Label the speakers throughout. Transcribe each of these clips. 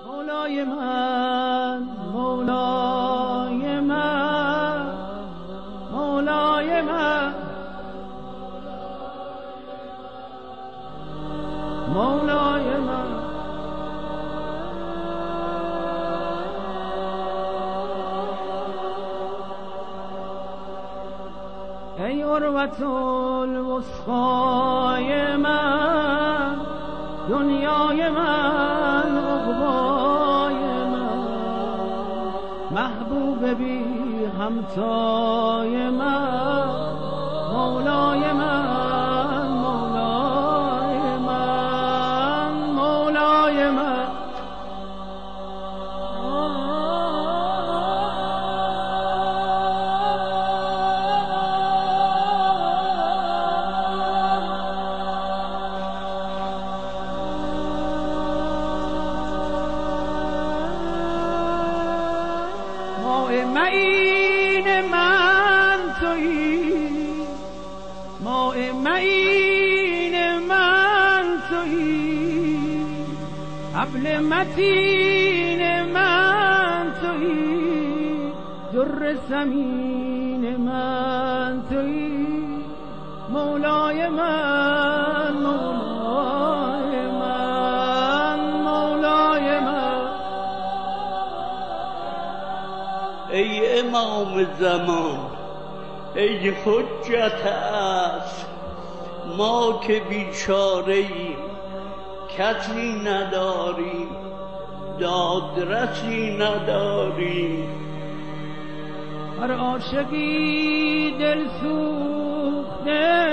Speaker 1: مولای من مولای من مولای من مولای من ای عروة الوثقای من دنیای من عقبای من محبوب بی همتای من مولای من مولای من مولای من معین من تویی ماء معین من تویی حبل متین من تویی در ثمین من تویی مولای من مولای من مولای من
Speaker 2: ای امام زمان ای حجت است ما که بیچاره ایم کسی نداریم دادرسی نداریم
Speaker 1: هر عاشقی دل سوخته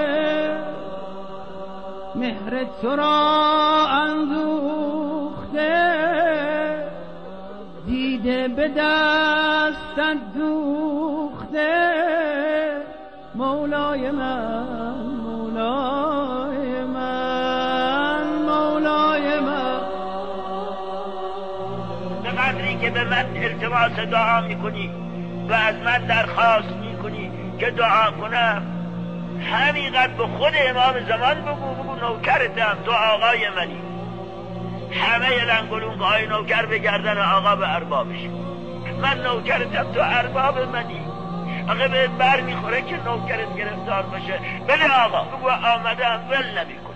Speaker 1: مهر تو را اندوخته دیده به دستت دوخته مولای من مولای من مولای من
Speaker 3: به قدری که به من التماس دعا میکنی و از من درخواست میکنی که دعا کنم همینقدر به خود امام زمان بگو نوکرتم تو آقای منی همه لنگولونگ های نوکر به گردن آقا به اربابش من نوکرتم تو ارباب منی آقا به بر میخوره که نوکرت گرفتار باشه بله آقا بگو آمدم ول نمیکن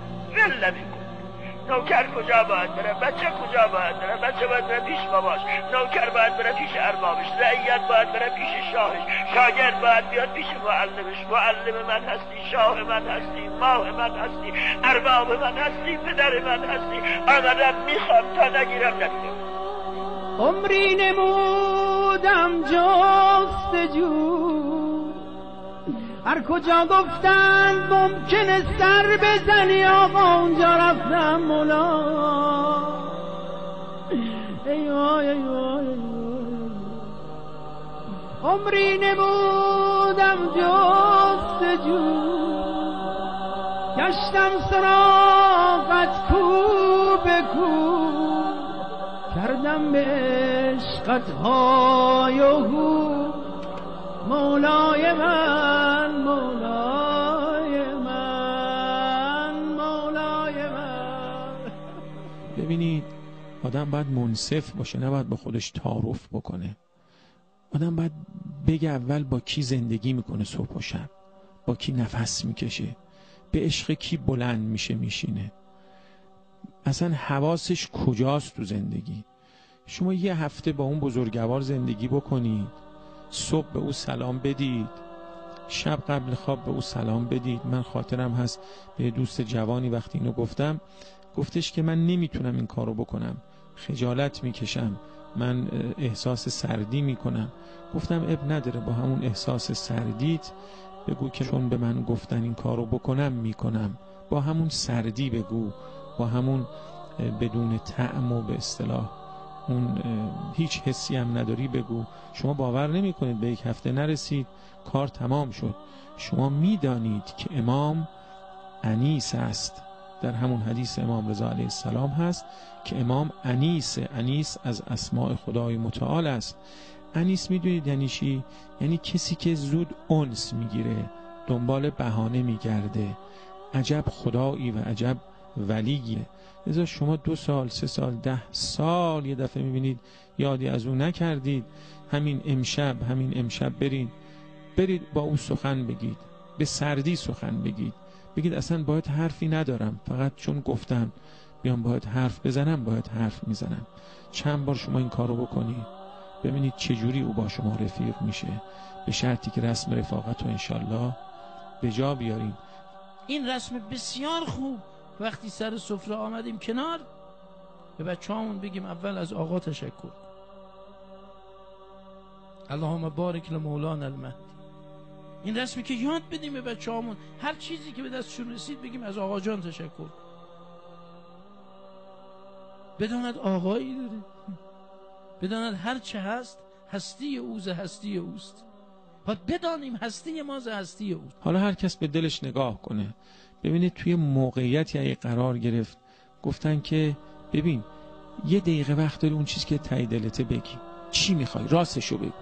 Speaker 3: نوکر کجا باید بره بچه کجا باید بره بچه باید بره پیش باباش نوکر باید بره پیش اربابش رعیت باید بره پیش شاهش شاگرد باید بیاد پیش معلمش معلم من هستی شاه من هستی ماه من هستی ارباب من هستی پدر من هستی آمدم میخوام تا نگیرم نگیرم
Speaker 1: عمری نمودم جستجو هر کجا گفتند ممکنه سر بزنی آقا اونجا رفتم مولا ای وای ای وای عمری نمودم جستجو گشتم سراغت کو به کو کردم به عشقت های و هو مولای من مولای من مولای من
Speaker 4: ببینید آدم باید منصف باشه نباید با خودش تعارف بکنه آدم باید بگه اول با کی زندگی میکنه صبح و شب با کی نفس میکشه به عشق کی بلند میشه میشینه اصلا حواسش کجاست تو زندگی شما یه هفته با اون بزرگوار زندگی بکنید صبح به او سلام بدید شب قبل خواب به او سلام بدید من خاطرم هست به دوست جوانی وقتی اینو گفتم گفتش که من نمیتونم این کارو بکنم خجالت میکشم من احساس سردی میکنم گفتم اب نداره با همون احساس سردیت بگو که چون به من گفتن این کارو بکنم میکنم با همون سردی بگو با همون بدون طعم و به اصطلاح اون هیچ حسی هم نداری بگو شما باور نمی کنید به یک هفته نرسید کار تمام شد شما میدانید که امام انیس است در همون حدیث امام رضا علیه السلام هست که امام انیس از اسماء خدای متعال است انیس میدونید یعنی چی؟ یعنی کسی که زود انس میگیره دنبال بهانه میگرده عجب خدایی و عجب ولیه. لذا شما 2 سال 3 سال 10 سال یه دفعه میبینید یادی از اون نکردید، همین امشب برید با او سخن بگید، به سردی سخن بگید اصلا باید حرفی ندارم، فقط چون گفتم بیام باید حرف بزنم، باید حرف میزنم. چند بار شما این کارو بکنید ببینید چجوری او با شما رفیق میشه، به شرطی که رسم رفاقت رو انشالله به جا بیارید.
Speaker 1: این رسم بسیار خوب. وقتی سر سفره آمدیم کنار، به بچه‌هامون بگیم اول از آقا تشکر، اللهم بارک لمولانا المهدی. این رسمی که یاد بدیم به بچه‌هامون، هر چیزی که به دستشون رسید بگیم از آقا جان تشکر. بداند آقایی داره، بداند هر چه هست هستی اوز هستی اوست. باید بدانیم هستی ما ز هستی اوست.
Speaker 4: حالا هر کس به دلش نگاه کنه، ببینید توی موقعیتی اگه قرار گرفت گفتن که ببین یه دقیقه وقت داری اون چیزی که تای دلته بگی، چی میخوای راستشو بگو.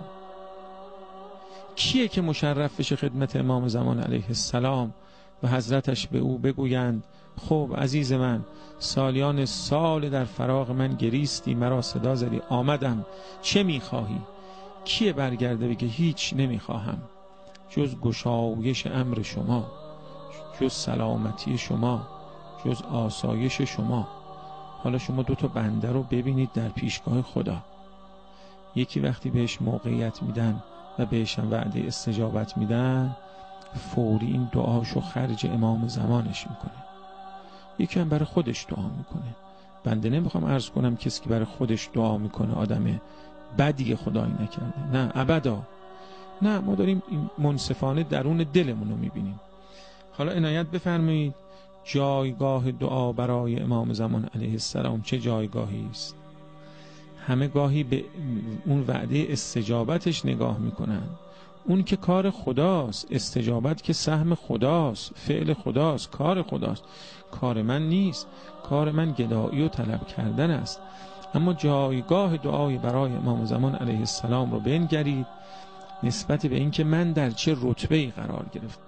Speaker 4: کیه که مشرف بشه خدمت امام زمان علیه السلام و حضرتش به او بگویند خب عزیز من، سالیان سال در فراق من گریستی، مرا صدا زدی آمدم، چه میخواهی؟ کیه برگرده بگه هیچ نمیخواهم جز گشایش امر شما، جز سلامتی شما، جز آسایش شما. حالا شما 2 تا بنده رو ببینید در پیشگاه خدا، یکی وقتی بهش موقعیت میدن و بهش وعده استجابت میدن فوری این دعاشو خرج امام زمانش میکنه، یکی هم برای خودش دعا میکنه. بنده نمیخوام عرض کنم کسی که برای خودش دعا میکنه آدم بدی خدایی نکرده، نه ابدا، نه، ما داریم این منصفانه درون دلمون رو میبینیم. حالا عنایت بفرمایید جایگاه دعا برای امام زمان علیه السلام چه جایگاهی است. همه گاهی به اون وعده استجابتش نگاه میکنن، اون که کار خداست، استجابت که سهم خداست، فعل خداست، کار خداست، کار من نیست، کار من گدایی و طلب کردن است. اما جایگاه دعای برای امام زمان علیه السلام رو بنگرید نسبت به اینکه من در چه رتبه‌ای قرار گرفت.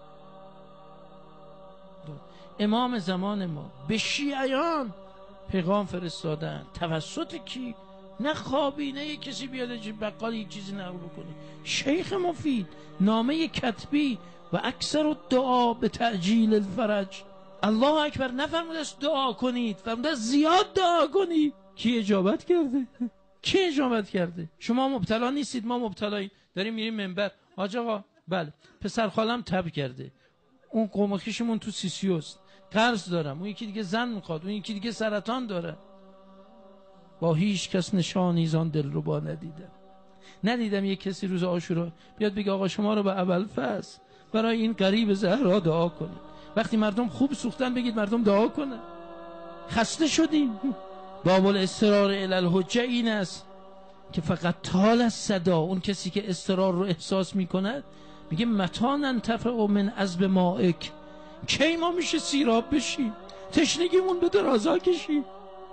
Speaker 1: امام زمان ما به شیعیان پیغام فرستادن توسط کی؟ نه خوابینه کسی بیاد بقال یک چیزی نقل بکنه، شیخ مفید، نامه کتبی و اکثر الدعا به تعجیل الفرج. الله اکبر نفرموده است دعا کنید، فرموده است زیاد دعا کنید. کی اجابت کرده؟ کی اجابت کرده؟ شما مبتلا نیستید، ما مبتلاییم. داریم میریم منبر، حاج آقا بله پسر خالم تب کرده، اون قوم و خویشمون تو سیسیوست، قرض دارم، اون یکی دیگه زن میخواد، اون یکی دیگه سرطان داره. با هیچ کس نشانی زان دلربا ندیدم یک کسی روز عاشورا بیاد بگه آقا شما رو به ابوالفضل برای این غریب زهرا دعا کنید. وقتی مردم خوب سوختن بگید مردم دعا کنن. خسته شدیم. باب الاضطرار الی الحجه این است که فقط طال از صدا، اون کسی که اضطرار رو احساس میکند میگه متى ننتفع من عذب مائک، کی ما میشه سیراب بشیم، تشنگیمون به درازا کشیم.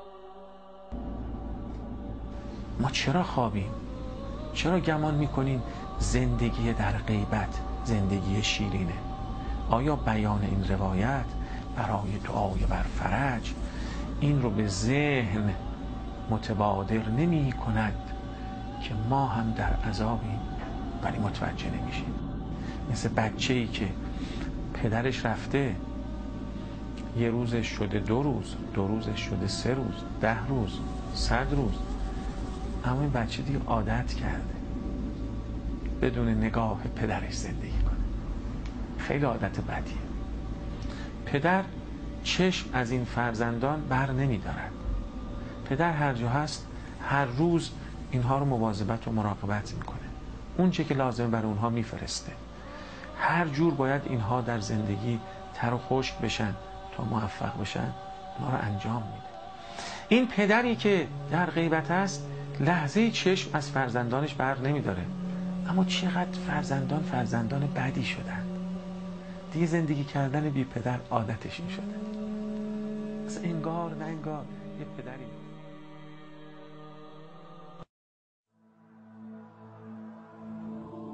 Speaker 4: ما چرا خوابیم؟ چرا گمان میکنیم زندگی در غیبت زندگی شیرینه؟ آیا بیان این روایت برای دعای بر فرج این رو به ذهن متبادر نمی کند که ما هم در عذابیم ولی متوجه نمیشیم؟ مثل بچه‌ای که پدرش رفته، یه روزش شده 2 روز، 2 روزش شده 3 روز، 10 روز، 100 روز، اما این بچه دیگه عادت کرده بدون نگاه پدرش زندگی کنه. خیلی عادت بدیه. پدر چشم از این فرزندان بر نمی دارد. پدر هر جا هست هر روز اینها رو مواظبت و مراقبت میکنه، اون چه که لازمه برای اونها میفرسته. هر جور باید اینها در زندگی تر و خشک بشن تا موفق بشن، اونها رو انجام میده. این پدری که در غیبت است لحظه چشم از فرزندانش بر نمیداره، اما چقدر فرزندان بدی شدن. دیگه زندگی کردن بی پدر عادتشون شده. اصلا انگار نه انگار یه پدری.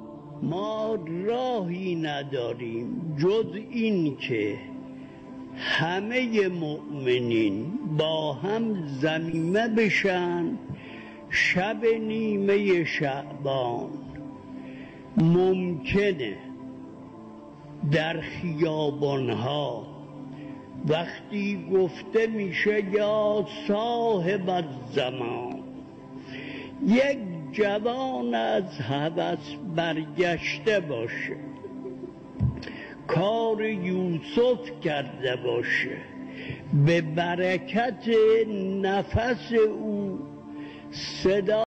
Speaker 2: ما راهی نداریم جز این که همه مؤمنین با هم ضمیمه بشن شب نیمه شعبان. ممکنه در خیابانها وقتی گفته میشه یا صاحب الزمان، یک جوان از هوس برگشته باشه، کار یوسف کرده باشه، به برکت نفس او صدا